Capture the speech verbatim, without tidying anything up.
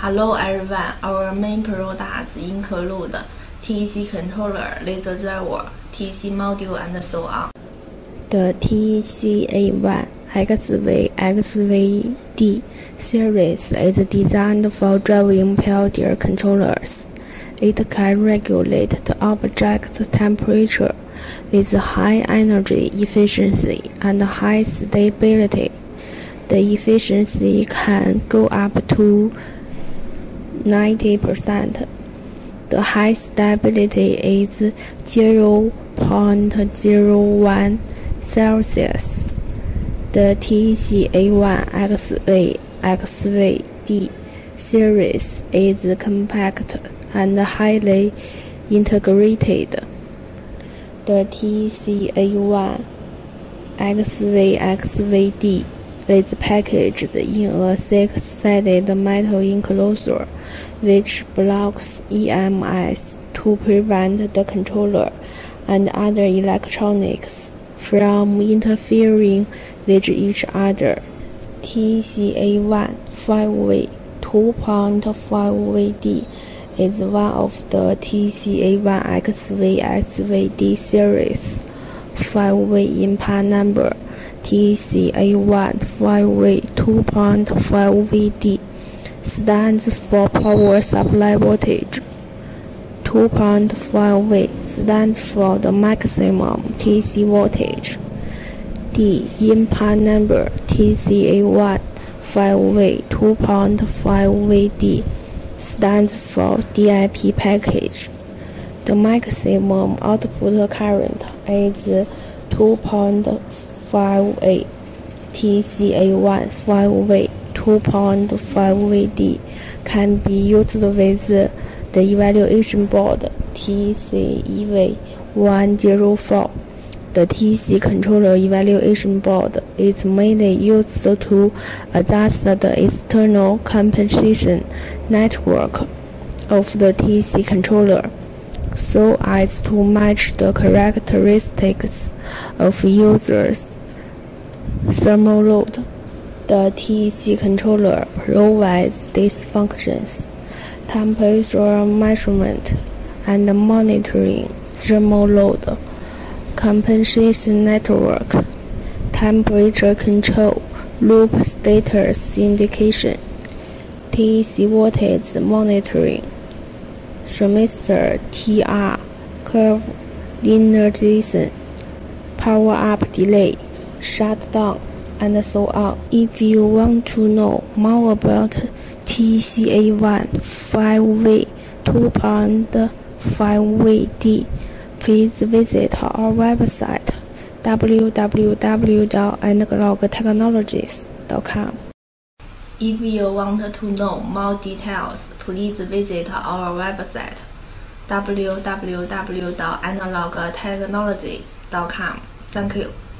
Hello everyone, our main products include T C controller, laser driver, T C module and so on. The T C A one X V X V D series is designed for driving peltier controllers. It can regulate the object temperature with high energy efficiency and high stability. The efficiency can go up to ninety percent. The high stability is zero point zero one Celsius. The T C A one X V X V D series is compact and highly integrated. The T C A one X V X V D is packaged in a six-sided metal enclosure which blocks E M S to prevent the controller and other electronics from interfering with each other. T C A one five way two point five V D is one of the T C A one X V X V D series. five way in-part number T C A one five way two point five V D stands for power supply voltage. two point five V stands for the maximum T C voltage. D in-part number T C A one five way two point five V D stands for D I P package. The maximum output current is two point five A. T C A one five way two point five V D can be used with the evaluation board T C E V one oh four. The T C controller evaluation board is mainly used to adjust the external compensation network of the T C controller so as to match the characteristics of users' thermal load. The T C controller provides these functions: temperature measurement and monitoring thermal load, compensation network, temperature control, loop status indication, T C voltage monitoring, thermistor T R curve linearization, power up delay, shutdown, and so on. If you want to know more about T C A one five way two point five V D, please visit our website w w w dot analog technologies dot com. If you want to know more details, please visit our website w w w dot analog technologies dot com. Thank you.